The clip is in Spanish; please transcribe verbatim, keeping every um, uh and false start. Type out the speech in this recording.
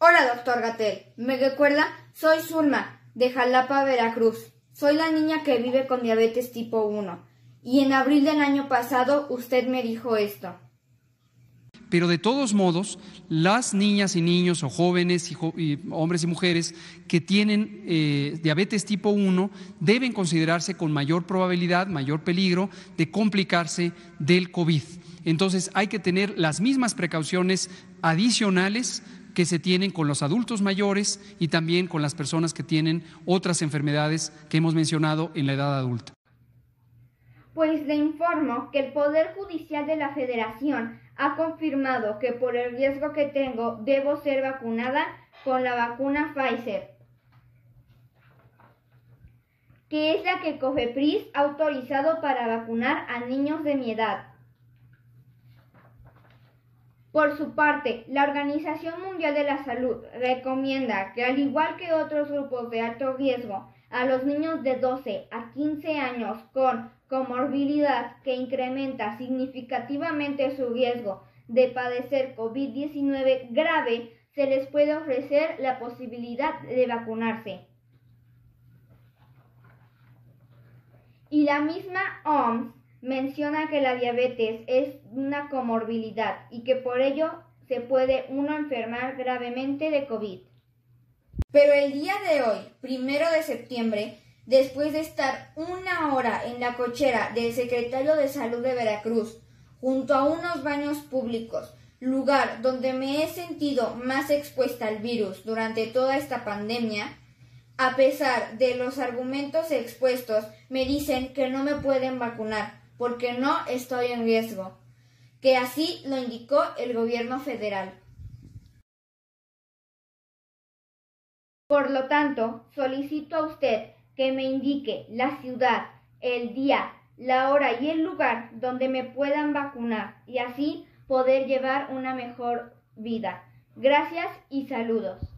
Hola, doctor Gatell. ¿Me recuerda? Soy Zulma, de Jalapa, Veracruz. Soy la niña que vive con diabetes tipo uno. Y en abril del año pasado usted me dijo esto. Pero de todos modos, las niñas y niños o jóvenes y, jo y hombres y mujeres que tienen eh, diabetes tipo uno deben considerarse con mayor probabilidad, mayor peligro de complicarse del COVID. Entonces hay que tener las mismas precauciones adicionales que se tienen con los adultos mayores y también con las personas que tienen otras enfermedades que hemos mencionado en la edad adulta. Pues le informo que el Poder Judicial de la Federación ha confirmado que por el riesgo que tengo debo ser vacunada con la vacuna Pfizer, que es la que COFEPRIS ha autorizado para vacunar a niños de mi edad. Por su parte, la Organización Mundial de la Salud recomienda que, al igual que otros grupos de alto riesgo, a los niños de doce a quince años con comorbilidad que incrementa significativamente su riesgo de padecer COVID diecinueve grave, se les puede ofrecer la posibilidad de vacunarse. Y la misma O M S menciona que la diabetes es una comorbilidad y que por ello se puede uno enfermar gravemente de COVID. Pero el día de hoy, primero de septiembre, después de estar una hora en la cochera del secretario de Salud de Veracruz, junto a unos baños públicos, lugar donde me he sentido más expuesta al virus durante toda esta pandemia, a pesar de los argumentos expuestos, me dicen que no me pueden vacunar porque no estoy en riesgo, que así lo indicó el gobierno federal. Por lo tanto, solicito a usted que me indique la ciudad, el día, la hora y el lugar donde me puedan vacunar y así poder llevar una mejor vida. Gracias y saludos.